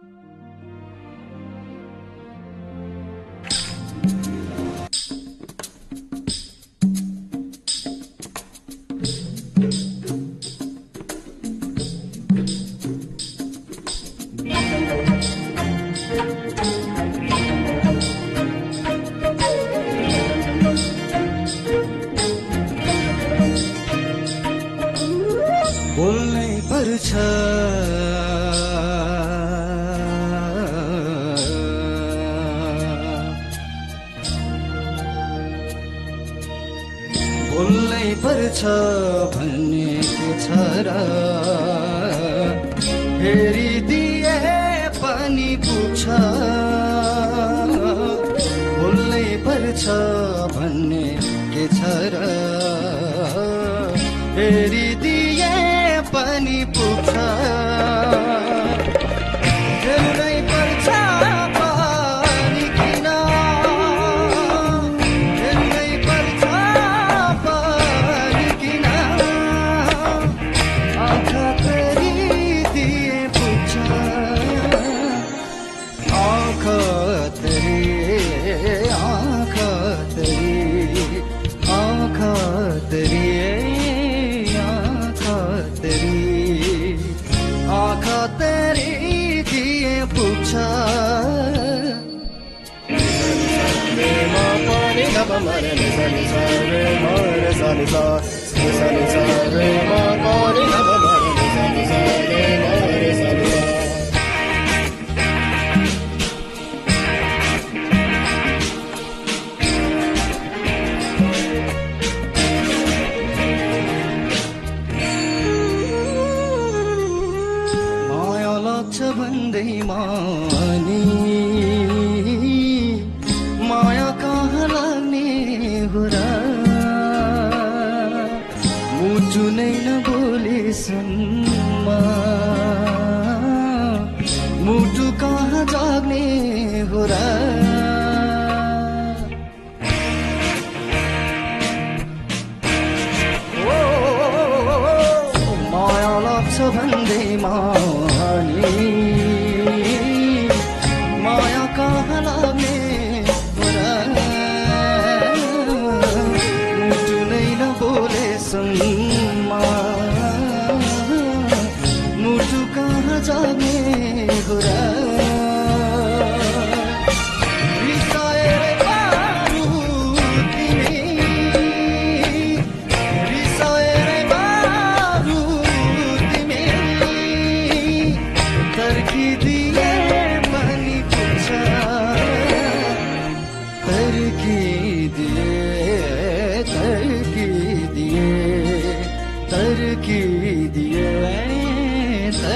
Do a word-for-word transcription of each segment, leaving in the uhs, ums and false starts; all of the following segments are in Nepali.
बोल्नै पर्छ बोल्नै पर्छ भन्ने के छ र हेरिदिए पनि पुग्छ बोल्नै पर्छ भन्ने के छ र हेरिदिए पनि पुग्छ हेर्नै पर्छ पनि किन हेर्नै पर्छ पनि किन आँखा तरिदिए पुग्छ आँखा तरी आँखा तरी आँखा तरी आँखा तेरी दिए पुग्छ भन्दैमा नि माया कहाँ लाग्ने हो र मुटु नै नबोलेसम्म मुटु कहाँ जाग्ने हो र माया लाग्छ भन्दैमा माया कहाँ लाग्ने हो र मुटु नै नबोलेसम्म मुटु कहाँ जाने हो र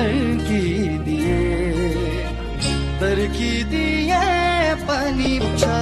तरकी दिए पनि छ